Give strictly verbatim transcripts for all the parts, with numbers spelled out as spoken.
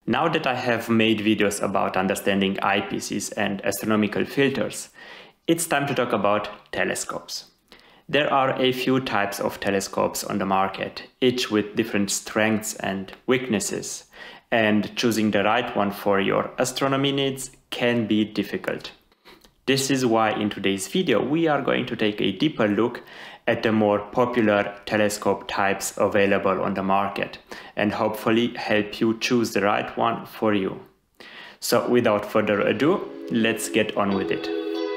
Now that I have made videos about understanding eyepieces and astronomical filters, it's time to talk about telescopes. There are a few types of telescopes on the market, each with different strengths and weaknesses, and choosing the right one for your astronomy needs can be difficult. This is why in today's video we are going to take a deeper look at the more popular telescope types available on the market and hopefully help you choose the right one for you. So without further ado, let's get on with it.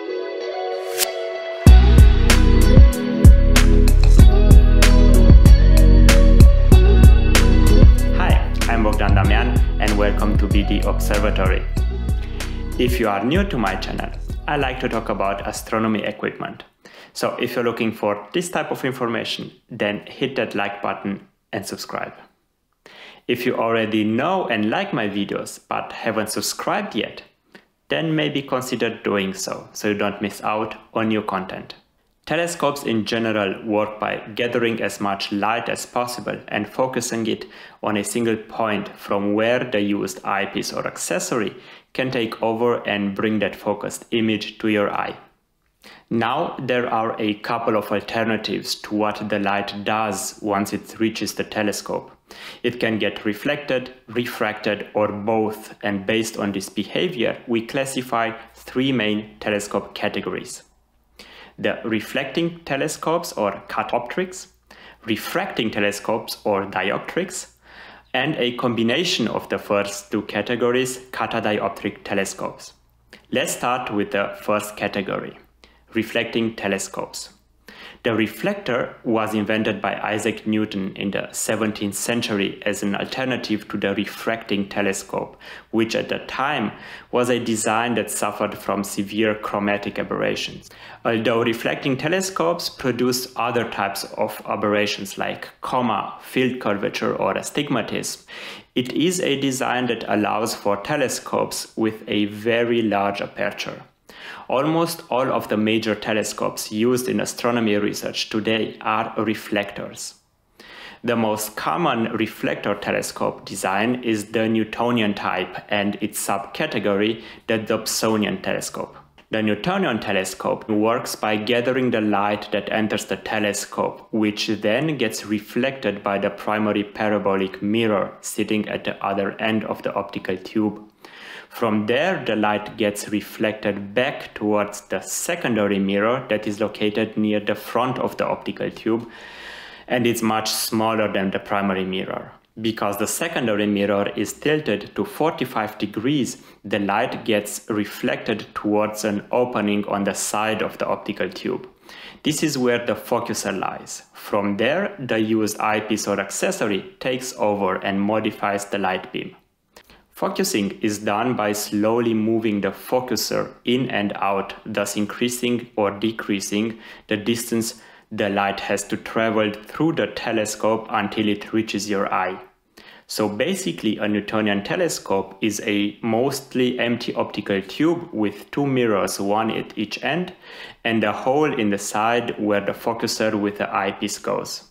Hi, I'm Bogdan Damian and welcome to B D Observatory. If you are new to my channel, I like to talk about astronomy equipment. So if you're looking for this type of information, then hit that like button and subscribe. If you already know and like my videos but haven't subscribed yet, then maybe consider doing so, so you don't miss out on new content. Telescopes in general work by gathering as much light as possible and focusing it on a single point from where the used eyepiece or accessory can take over and bring that focused image to your eye. Now there are a couple of alternatives to what the light does once it reaches the telescope. It can get reflected, refracted, or both, and based on this behavior we classify three main telescope categories: the reflecting telescopes or catadioptrics, refracting telescopes or dioptrics, and a combination of the first two categories, Catadioptric telescopes. Let's start with the first category, reflecting telescopes. The reflector was invented by Isaac Newton in the seventeenth century as an alternative to the refracting telescope, which at the time was a design that suffered from severe chromatic aberrations. Although reflecting telescopes produce other types of aberrations like coma, field curvature, or astigmatism, it is a design that allows for telescopes with a very large aperture. Almost all of the major telescopes used in astronomy research today are reflectors. The most common reflector telescope design is the Newtonian type and its subcategory, the Dobsonian telescope. The Newtonian telescope works by gathering the light that enters the telescope, which then gets reflected by the primary parabolic mirror sitting at the other end of the optical tube. From there, the light gets reflected back towards the secondary mirror that is located near the front of the optical tube, and it's much smaller than the primary mirror. Because the secondary mirror is tilted to forty-five degrees, the light gets reflected towards an opening on the side of the optical tube. This is where the focuser lies. From there, the used eyepiece or accessory takes over and modifies the light beam. Focusing is done by slowly moving the focuser in and out, thus increasing or decreasing the distance the light has to travel through the telescope until it reaches your eye. So basically, a Newtonian telescope is a mostly empty optical tube with two mirrors, one at each end, and a hole in the side where the focuser with the eyepiece goes.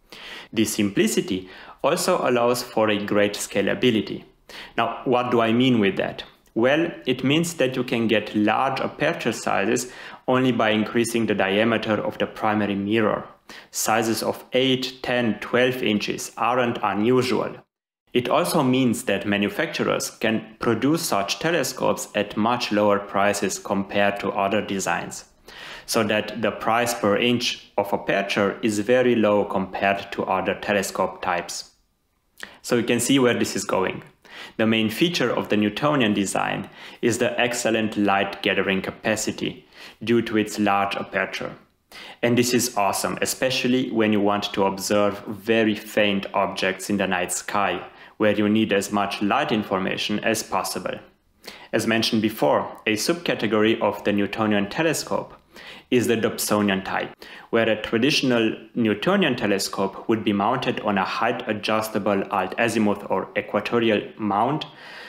This simplicity also allows for a great scalability. Now, what do I mean with that? Well, it means that you can get large aperture sizes only by increasing the diameter of the primary mirror. Sizes of eight, ten, twelve inches aren't unusual. It also means that manufacturers can produce such telescopes at much lower prices compared to other designs, so that the price per inch of aperture is very low compared to other telescope types. So you can see where this is going. The main feature of the Newtonian design is the excellent light gathering capacity due to its large aperture. And this is awesome, especially when you want to observe very faint objects in the night sky, where you need as much light information as possible. As mentioned before, a subcategory of the Newtonian telescope is the Dobsonian type, where a traditional Newtonian telescope would be mounted on a height-adjustable alt-azimuth or equatorial mount.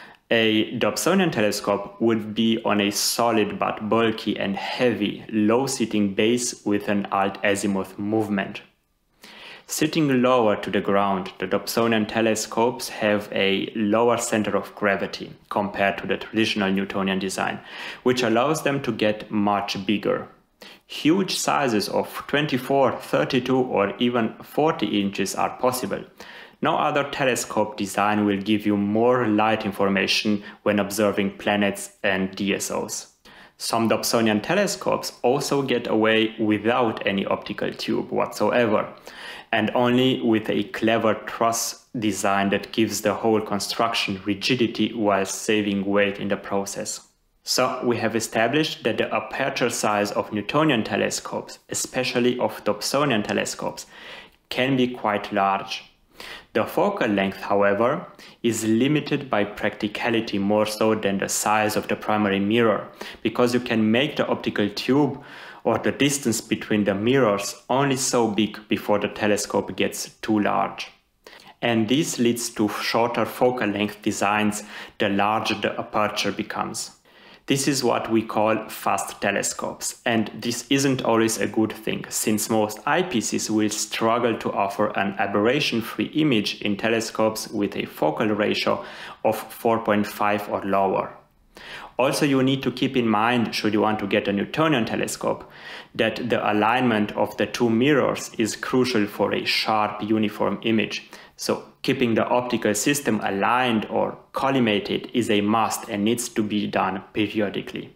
A Dobsonian telescope would be on a solid but bulky and heavy, low-sitting base with an alt-azimuth movement. Sitting lower to the ground, the Dobsonian telescopes have a lower center of gravity compared to the traditional Newtonian design, which allows them to get much bigger. Huge sizes of twenty-four, thirty-two or even forty inches are possible. No other telescope design will give you more light information when observing planets and D S Os. Some Dobsonian telescopes also get away without any optical tube whatsoever, and only with a clever truss design that gives the whole construction rigidity while saving weight in the process. So we have established that the aperture size of Newtonian telescopes, especially of Dobsonian telescopes, can be quite large. The focal length, however, is limited by practicality more so than the size of the primary mirror, because you can make the optical tube or the distance between the mirrors only so big before the telescope gets too large. And this leads to shorter focal length designs the larger the aperture becomes. This is what we call fast telescopes, and this isn't always a good thing, since most eyepieces will struggle to offer an aberration-free image in telescopes with a focal ratio of four point five or lower. Also, you need to keep in mind, should you want to get a Newtonian telescope, that the alignment of the two mirrors is crucial for a sharp, uniform image. So keeping the optical system aligned or collimated is a must and needs to be done periodically.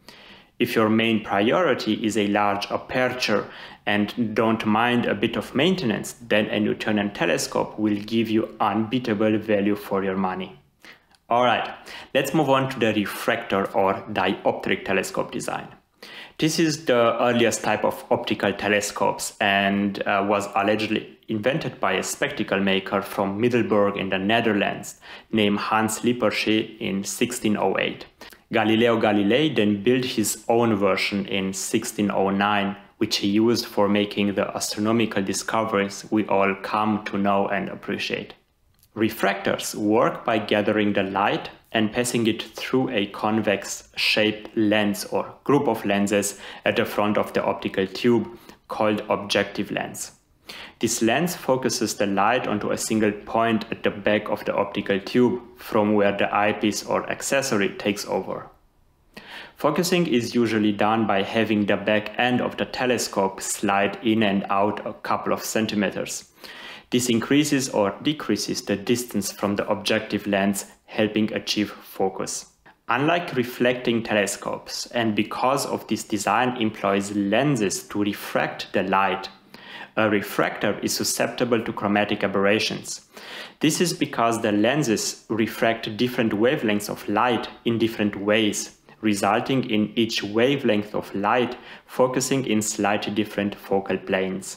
If your main priority is a large aperture and don't mind a bit of maintenance, then a Newtonian telescope will give you unbeatable value for your money. Alright, let's move on to the refractor or dioptric telescope design. This is the earliest type of optical telescopes and uh, was allegedly invented by a spectacle maker from Middelburg in the Netherlands named Hans Lippershey in sixteen oh eight. Galileo Galilei then built his own version in sixteen oh nine, which he used for making the astronomical discoveries we all come to know and appreciate. Refractors work by gathering the light and passing it through a convex-shaped lens or group of lenses at the front of the optical tube called objective lens. This lens focuses the light onto a single point at the back of the optical tube, from where the eyepiece or accessory takes over. Focusing is usually done by having the back end of the telescope slide in and out a couple of centimeters. This increases or decreases the distance from the objective lens, helping achieve focus. Unlike reflecting telescopes, and because of this design employs lenses to refract the light, a refractor is susceptible to chromatic aberrations. This is because the lenses refract different wavelengths of light in different ways, resulting in each wavelength of light focusing in slightly different focal planes.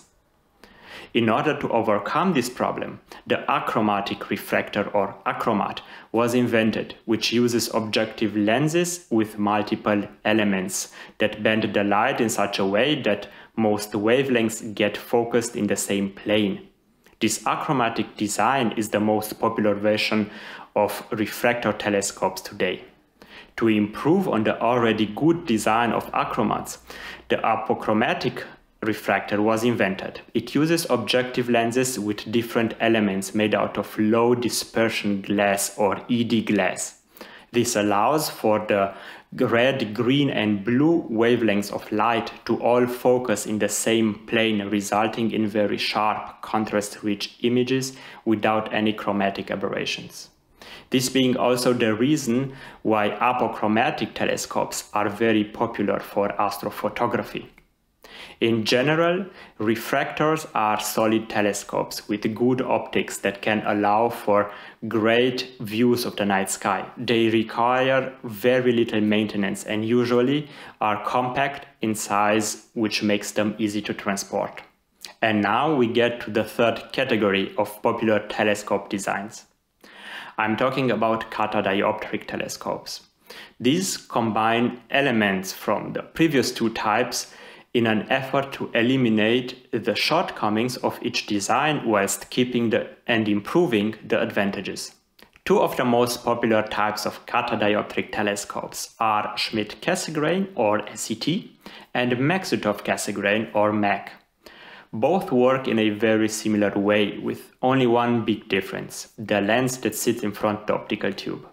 In order to overcome this problem, the achromatic refractor or achromat was invented, which uses objective lenses with multiple elements that bend the light in such a way that most wavelengths get focused in the same plane. This achromatic design is the most popular version of refractor telescopes today. To improve on the already good design of achromats, the apochromatic refractor was invented. It uses objective lenses with different elements made out of low dispersion glass or E D glass. This allows for the red, green and blue wavelengths of light to all focus in the same plane, resulting in very sharp, contrast-rich images without any chromatic aberrations. This being also the reason why apochromatic telescopes are very popular for astrophotography. In general, refractors are solid telescopes with good optics that can allow for great views of the night sky. They require very little maintenance and usually are compact in size, which makes them easy to transport. And now we get to the third category of popular telescope designs. I'm talking about catadioptric telescopes. These combine elements from the previous two types in an effort to eliminate the shortcomings of each design whilst keeping the and improving the advantages. Two of the most popular types of catadioptric telescopes are Schmidt-Cassegrain or S C T and Maksutov-Cassegrain or M A C. Both work in a very similar way, with only one big difference: the lens that sits in front of the optical tube.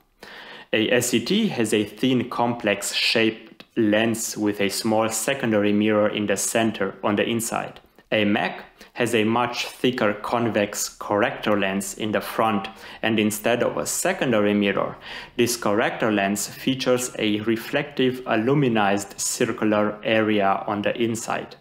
A S C T has a thin, complex shaped lens with a small secondary mirror in the center on the inside. A Mac has a much thicker convex corrector lens in the front, and instead of a secondary mirror, this corrector lens features a reflective aluminized circular area on the inside.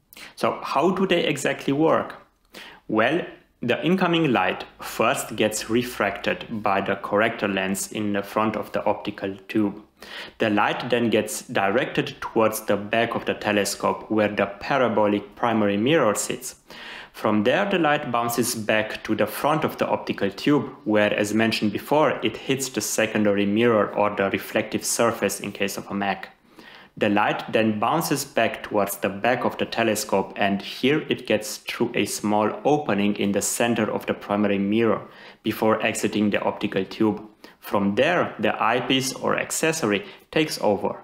So how do they exactly work? Well, the incoming light first gets refracted by the corrector lens in the front of the optical tube. The light then gets directed towards the back of the telescope, where the parabolic primary mirror sits. From there, the light bounces back to the front of the optical tube, where, as mentioned before, it hits the secondary mirror or the reflective surface in case of a Mac. The light then bounces back towards the back of the telescope, and here it gets through a small opening in the center of the primary mirror before exiting the optical tube. From there, the eyepiece or accessory takes over.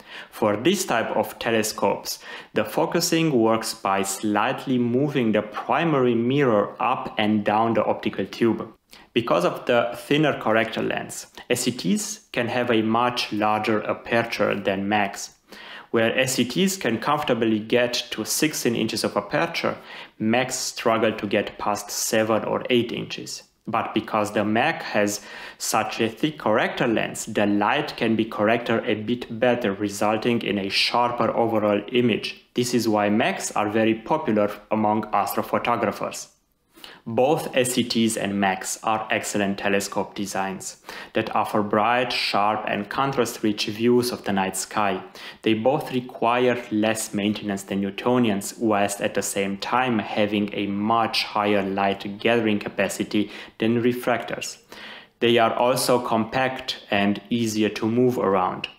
For this type of telescopes, the focusing works by slightly moving the primary mirror up and down the optical tube. Because of the thinner corrector lens, S C Ts can have a much larger aperture than Macs. Where S C Ts can comfortably get to sixteen inches of aperture, Macs struggle to get past seven or eight inches. But because the Mac has such a thick corrector lens, the light can be corrected a bit better, resulting in a sharper overall image. This is why Macs are very popular among astrophotographers. Both S C Ts and Macs are excellent telescope designs that offer bright, sharp, and contrast-rich views of the night sky. They both require less maintenance than Newtonians, whilst at the same time having a much higher light gathering capacity than refractors. They are also compact and easier to move around.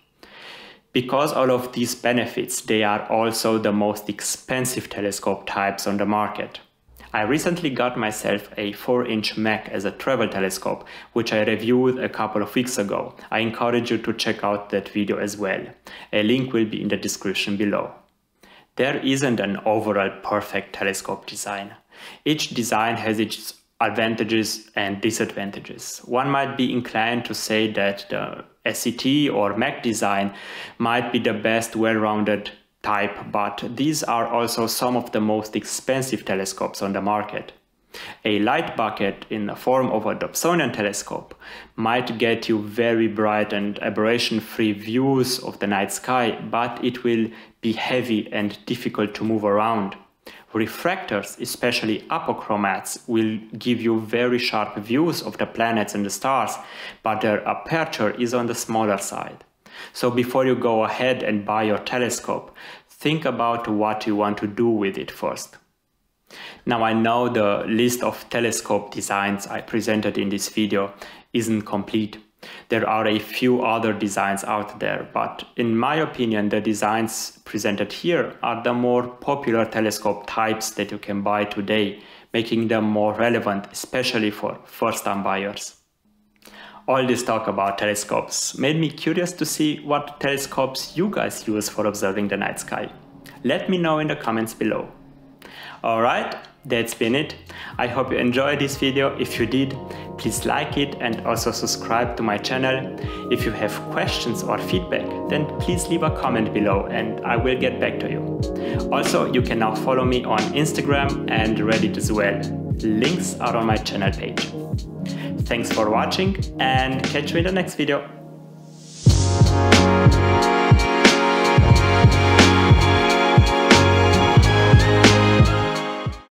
Because all of these benefits, they are also the most expensive telescope types on the market. I recently got myself a four inch Mac as a travel telescope, which I reviewed a couple of weeks ago. I encourage you to check out that video as well. A link will be in the description below. There isn't an overall perfect telescope design. Each design has its advantages and disadvantages. One might be inclined to say that the S C T or Mac design might be the best well-rounded type, but these are also some of the most expensive telescopes on the market. A light bucket in the form of a Dobsonian telescope might get you very bright and aberration-free views of the night sky, but it will be heavy and difficult to move around. Refractors, especially apochromats, will give you very sharp views of the planets and the stars, but their aperture is on the smaller side. So before you go ahead and buy your telescope, think about what you want to do with it first. Now, I know the list of telescope designs I presented in this video isn't complete. There are a few other designs out there, but in my opinion, the designs presented here are the more popular telescope types that you can buy today, making them more relevant, especially for first-time buyers. All this talk about telescopes made me curious to see what telescopes you guys use for observing the night sky. Let me know in the comments below. Alright, that's been it. I hope you enjoyed this video. If you did, please like it and also subscribe to my channel. If you have questions or feedback, then please leave a comment below and I will get back to you. Also, you can now follow me on Instagram and Reddit as well. Links are on my channel page. Thanks for watching and catch you in the next video.